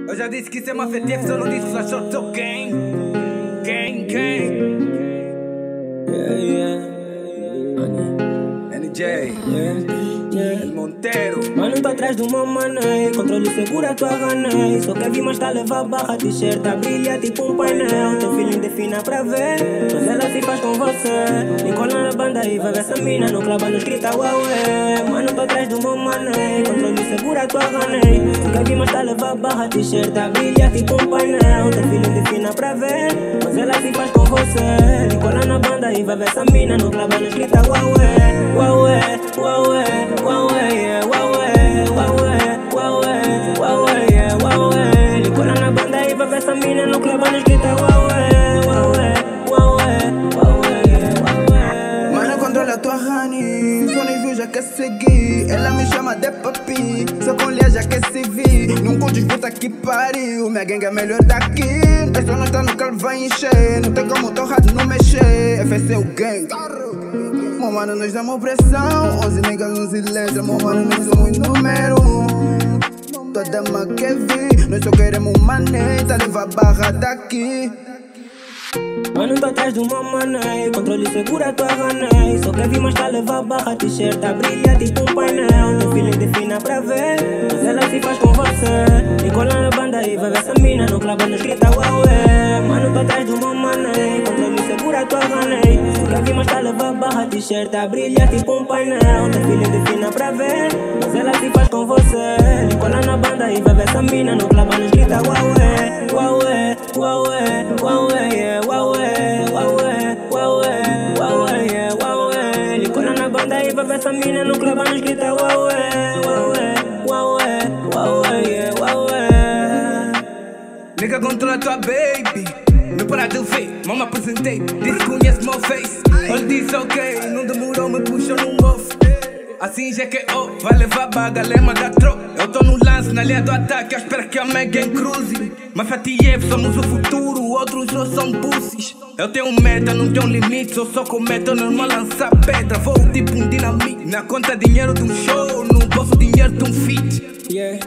Eu já disse que isso é uma FTF, só não disse só short, sou quem? NJ, El Monteiro. Mano, tô atrás do meu mané, controle segura tua rané. Só quer vir, mas tá a levar barra, t-shirt a brilha tipo um painel. Teu feeling defina pra ver, mas ela se faz com você. Nicola na banda e vai ver essa mina no clube no escrita Huawei. Mano, tô atrás do meu mané, controle segura tua rané. Só quer vir, mas tá a levar barra, t-shirt a brilha tipo um painel. Teu feeling defina pra ver, mas ela se faz com você. Nicola na banda e vai ver essa mina no clube no escrita Huawei. Huawei, Huawei, Huawei, yeah, Huawei, Huawei, Huawei, Huawei, yeah, Huawei. Nicola na banda e vai ver essa mina no clube na escrita Huawei, Huawei, Huawei, Huawei, yeah, Huawei. Mano, controla tua honey, só nem viu, já quer seguir. Ela me chama de papi, só com lia já quer se vir. Nunca disputa que pariu, minha gangue é melhor daqui. É só nós tá no carro, vai encher. Não tem como torrado não mexer, FS é o gang. Meu mano, nós damos pressão, 11 niggas, 11 letras. Meu mano, nós somos número 1. Toda ma quer vir, nós só queremos maneta, leva a barra daqui. Mano, tô atrás do meu mané, controle segura tua rané. Só quer vir, mas tá a levar barra, t-shirt a brilha tipo um painel. Teu feeling defina pra ver, mas ela se faz com você. Nicola na banda e vai ver essa mina no clube no escrita Huawei. Mano, tô atrás do meu mané, controle segura tua rané. Só quer vir, mas tá a levar barra, t-shirt a brilha tipo um painel. Teu feeling defina pra ver, mas ela se faz com você. Nicola na banda e vai ver essa mina no clube no escrita Huawei. Huawei, Huawei, Huawei, yeah, Huawei. Huawei, Huawei, Huawei, yeah, Huawei. Nicola na banda e vai ver essa mina no clube na escrita Huawei, Huawei, Huawei, Huawei, yeah, Huawei. Nigga, controla tua baby. Não para de ver, mal me apresentei. Disse que conhece meu face. Ele disse ok, não demorou, me puxou num off. Assim já que vai levar baga, lema da troca. Eu tô no lance, na linha do ataque, eu espero que a Megan cruze. Mas FTF, somos o futuro, outros só são pussies. Eu tenho meta, não tenho limite, eu só cometo normal lançar pedra. Vou tipo um dinamite, na conta dinheiro de um show, no bolso dinheiro de um feat. Yeah.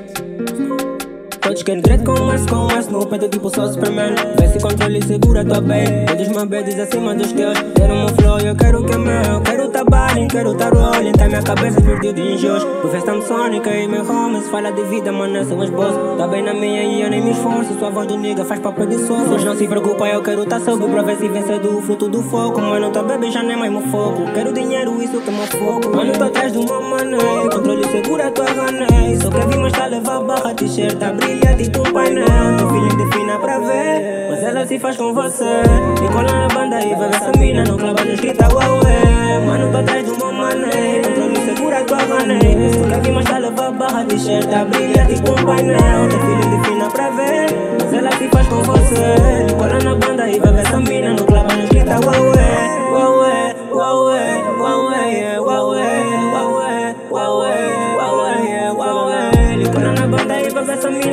Todos querem direito com S, no peito tipo só Superman. Vê se controle e segura tua bem. Todos meus beats acima dos teus. Quero meu flow, eu quero que é meu. Quero tá balling, quero tá rolling. Tá minha cabeça perdida em enjoos. Tu vês tão Sonic e meu homies. Fala de vida, mano, eu sou um esboço. Tá bem na minha e eu nem me esforço. Sua voz do nigga faz papel de soço. Mas não se preocupa, eu quero tá soube pra ver se vencer do fruto do foco. Mano, tua bebê já nem mais meu foco. Quero dinheiro, isso que é meu foco. Mano, tô atrás do meu mané, controle segura tua rané. Só quer vir, mas tá a levar barra, t-shirt a brilha tipo um painel. Teu feeling defina pra ver, mas ela se faz com você. Nicola na banda e vai ver essa mina no clube no escrita Huawei. Mano, tô atrás do meu mané, controle segura tua rané. Só quer vir, mas tá a levar barra, t-shirt a brilha tipo um painel. Teu feeling defina pra ver, mas ela se faz com você. Nicola na banda e vai ver essa mina no clube no escrita Huawei. Huawei, Huawei, Huawei, yeah, Huawei, Huawei, Huawei, Huawei, yeah, Huawei. Nicola na banda e vai ver essa mina